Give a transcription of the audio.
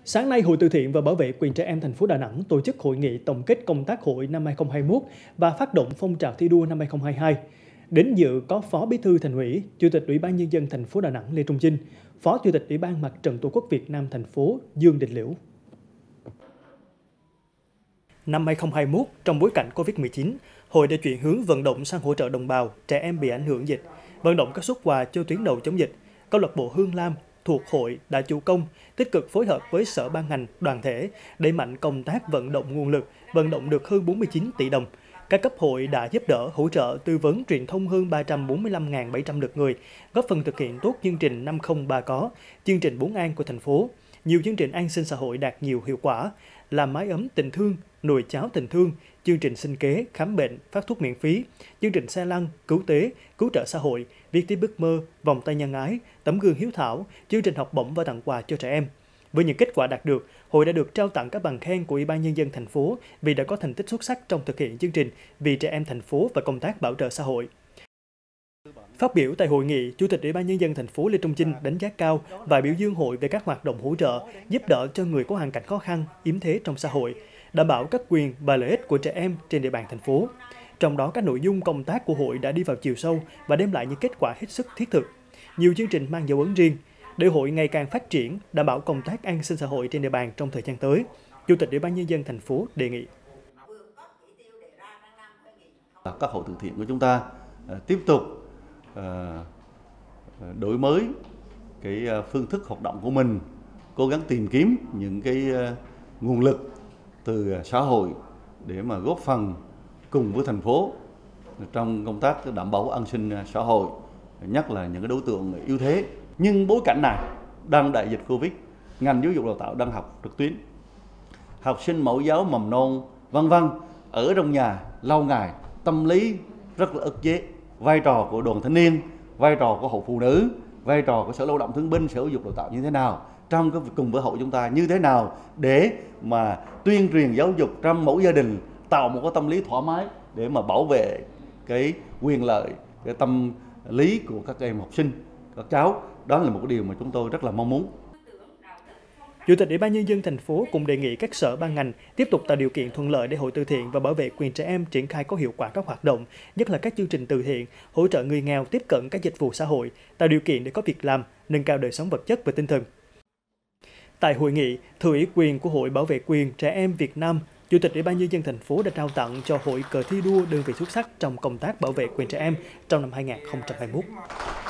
Sáng nay, Hội từ thiện và bảo vệ quyền trẻ em thành phố Đà Nẵng tổ chức hội nghị tổng kết công tác hội năm 2021 và phát động phong trào thi đua năm 2022. Đến dự có Phó Bí thư Thành ủy, Chủ tịch Ủy ban Nhân dân thành phố Đà Nẵng Lê Trung Chinh, Phó Chủ tịch Ủy ban Mặt trận Tổ quốc Việt Nam thành phố Dương Đình Liễu. Năm 2021, trong bối cảnh Covid-19, Hội đã chuyển hướng vận động sang hỗ trợ đồng bào, trẻ em bị ảnh hưởng dịch, vận động các suất quà cho tuyến đầu chống dịch. Câu lạc bộ Hương Lam thuộc hội đã chủ công, tích cực phối hợp với sở ban ngành, đoàn thể, đẩy mạnh công tác vận động nguồn lực, vận động được hơn 49 tỷ đồng. Các cấp hội đã giúp đỡ, hỗ trợ, tư vấn, truyền thông hơn 345.700 lượt người, góp phần thực hiện tốt chương trình 503 có, chương trình 4 an của thành phố. Nhiều chương trình an sinh xã hội đạt nhiều hiệu quả, làm mái ấm tình thương, nồi cháo tình thương, chương trình sinh kế, khám bệnh, phát thuốc miễn phí, chương trình xe lăn, cứu tế, cứu trợ xã hội, viết tiếp ước mơ, vòng tay nhân ái, tấm gương hiếu thảo, chương trình học bổng và tặng quà cho trẻ em. Với những kết quả đạt được, hội đã được trao tặng các bằng khen của Ủy ban Nhân dân thành phố vì đã có thành tích xuất sắc trong thực hiện chương trình vì trẻ em thành phố và công tác bảo trợ xã hội. Phát biểu tại hội nghị, Chủ tịch Ủy ban Nhân dân thành phố Lê Trung Chinh đánh giá cao và biểu dương hội về các hoạt động hỗ trợ, giúp đỡ cho người có hoàn cảnh khó khăn, yếm thế trong xã hội, đảm bảo các quyền và lợi ích của trẻ em trên địa bàn thành phố. Trong đó, các nội dung công tác của hội đã đi vào chiều sâu và đem lại những kết quả hết sức thiết thực. Nhiều chương trình mang dấu ấn riêng, để hội ngày càng phát triển, đảm bảo công tác an sinh xã hội trên địa bàn trong thời gian tới. Chủ tịch Ủy ban Nhân dân thành phố đề nghị các hội từ thiện của chúng ta tiếp tục đổi mới cái phương thức hoạt động của mình, cố gắng tìm kiếm những cái nguồn lực từ xã hội để mà góp phần cùng với thành phố trong công tác đảm bảo an sinh xã hội, nhất là những cái đối tượng yếu thế. Nhưng bối cảnh này đang đại dịch Covid, ngành giáo dục đào tạo đang học trực tuyến, học sinh mẫu giáo, mầm non, vân vân ở trong nhà lâu ngày, tâm lý rất là ức chế. Vai trò của đoàn thanh niên, vai trò của hội phụ nữ, vai trò của sở lao động thương binh, sở giáo dục đào tạo như thế nào, trong cái cùng với hội chúng ta như thế nào để mà tuyên truyền giáo dục trong mỗi gia đình, tạo một cái tâm lý thoải mái để mà bảo vệ cái quyền lợi, cái tâm lý của các em học sinh, các cháu. Đó là một cái điều mà chúng tôi rất là mong muốn. Chủ tịch Ủy ban Nhân dân thành phố cũng đề nghị các sở ban ngành tiếp tục tạo điều kiện thuận lợi để hội từ thiện và bảo vệ quyền trẻ em triển khai có hiệu quả các hoạt động, nhất là các chương trình từ thiện, hỗ trợ người nghèo tiếp cận các dịch vụ xã hội, tạo điều kiện để có việc làm, nâng cao đời sống vật chất và tinh thần. Tại hội nghị, thừa ủy quyền của Hội bảo vệ quyền trẻ em Việt Nam, Chủ tịch Ủy ban Nhân dân thành phố đã trao tặng cho hội cờ thi đua đơn vị xuất sắc trong công tác bảo vệ quyền trẻ em trong năm 2021.